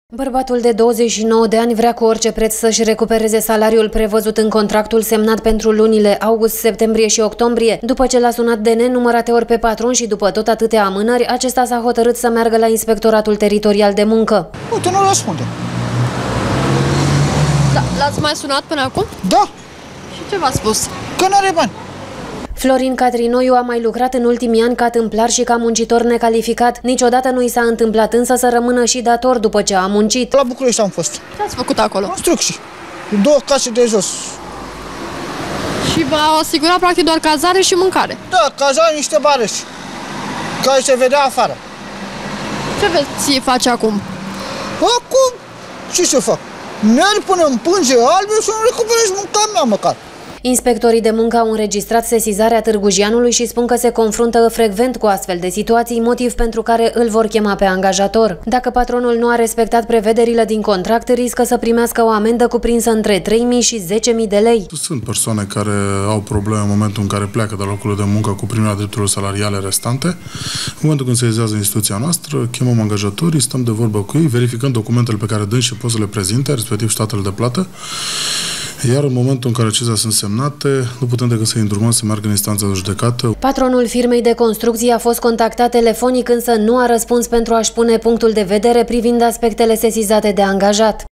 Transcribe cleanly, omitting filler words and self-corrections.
Bărbatul de 29 de ani vrea cu orice preț să-și recupereze salariul prevăzut în contractul semnat pentru lunile august, septembrie și octombrie. După ce l-a sunat de nenumărate ori pe patron și după tot atâtea amânări, acesta s-a hotărât să meargă la Inspectoratul Teritorial de Muncă. Uite, nu răspunde. Da, l-ați mai sunat până acum? Da. Și ce v-a spus? Că n-are bani. Florin Catrinoiu a mai lucrat în ultimii ani ca tâmplar și ca muncitor necalificat. Niciodată nu i s-a întâmplat însă să rămână și dator după ce a muncit. La București am fost. Ce ați făcut acolo? Construcții. 2 case de jos. Și v-a asigurat practic doar cazare și mâncare? Da, cazare, niște bareși care se vedea afară. Ce veți face acum? Acum, ce să fac? Merg până în pânze albe și nu recuperez mânca mea măcar. Inspectorii de muncă au înregistrat sesizarea Târgu-Jianului și spun că se confruntă frecvent cu astfel de situații, motiv pentru care îl vor chema pe angajator. Dacă patronul nu a respectat prevederile din contract, riscă să primească o amendă cuprinsă între 3.000 și 10.000 de lei. Sunt persoane care au probleme în momentul în care pleacă de locul de muncă cu primirea drepturilor salariale restante. În momentul când se sesizează instituția noastră, chemăm angajatorii, stăm de vorbă cu ei, verificăm documentele pe care dâns și pot să le prezinte, respectiv statele de plată. Iar în momentul în care acestea sunt semnate, nu putem decât să-i îndrumăm să meargă în instanța de judecată. Patronul firmei de construcții a fost contactat telefonic, însă nu a răspuns pentru a-și pune punctul de vedere privind aspectele sesizate de angajat.